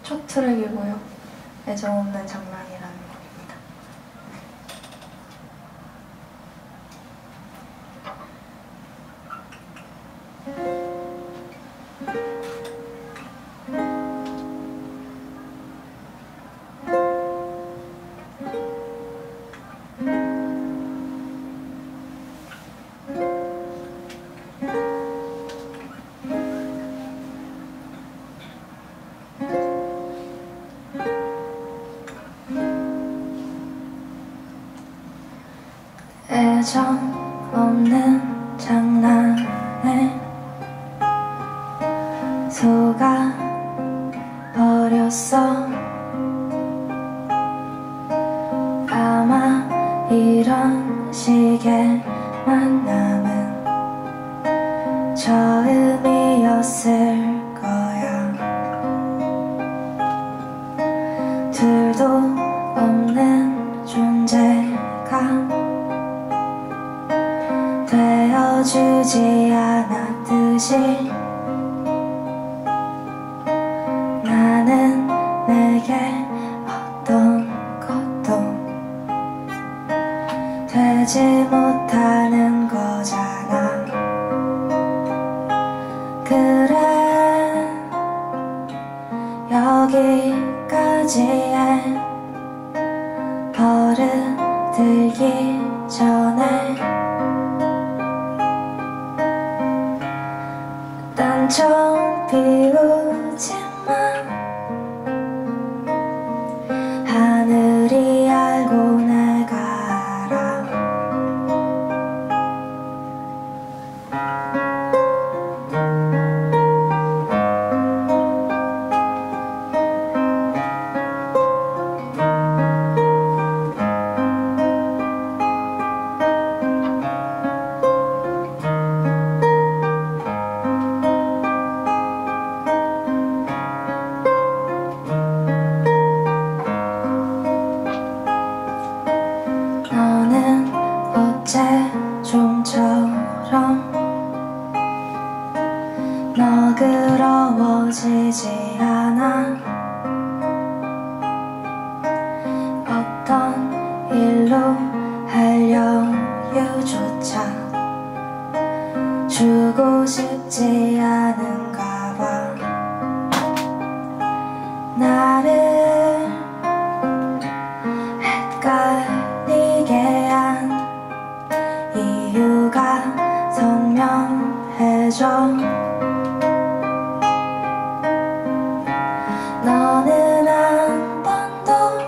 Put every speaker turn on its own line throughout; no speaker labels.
첫 트랙이고요. 애정 없는 장난이라는 곡입니다. 애정 없는 장난에 속아 버렸어. 아마 이런 식의 만남은 처음이었을 거야. 둘도 없는 존재가 되어주지 않았듯이 나는 내게 어떤 것도 되지 못하는 거잖아. 그래, 여기까지에 버릇들기 전에 딴청 피우지마. 하늘이 알고 내가 알아. 너는 어째 좀처럼 너그러워지지 않아. 어떤 일로 할 여유조차 주고 싶지 않은가 봐. 나를 헷갈리게 한 이유가 선명해져. 너는 한 번도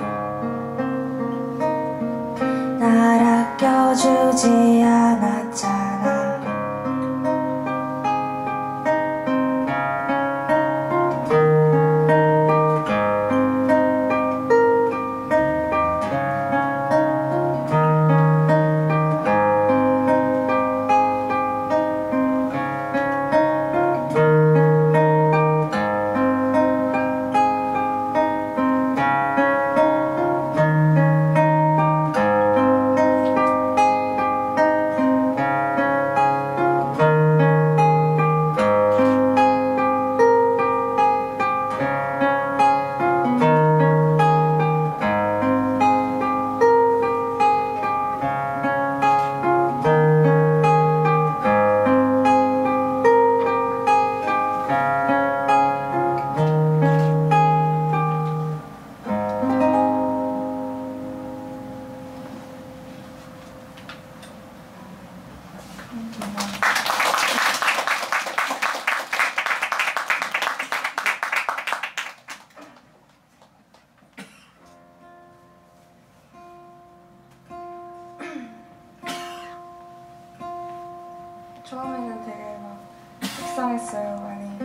날 아껴주지 않았잖아. 처음에는 되게 막 속상했어요. 많이